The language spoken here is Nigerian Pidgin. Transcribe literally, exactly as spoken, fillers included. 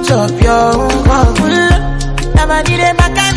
chop your own. Now I need a back